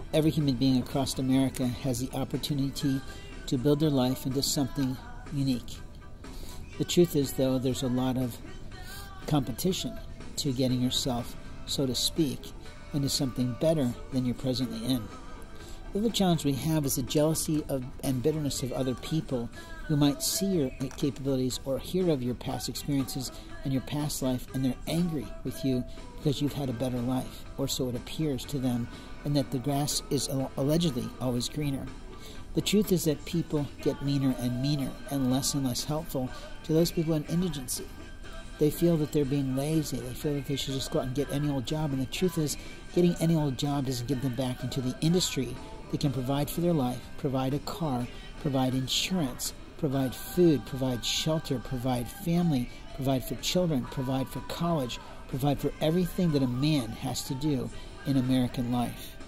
every human being across America has the opportunity to build their life into something unique. The truth is, though, there's a lot of competition to getting yourself, so to speak, into something better than you're presently in. The other challenge we have is the jealousy and bitterness of other people who might see your capabilities or hear of your past experiences and your past life, and they're angry with you because you've had a better life, or so it appears to them, and that the grass is allegedly always greener. The truth is that people get meaner and meaner and less helpful to those people in indigency. They feel that they're being lazy. They feel that they should just go out and get any old job. And the truth is, getting any old job doesn't get them back into the industry. They can provide for their life, provide a car, provide insurance, provide food, provide shelter, provide family, provide for children, provide for college, provide for everything that a man has to do in American life.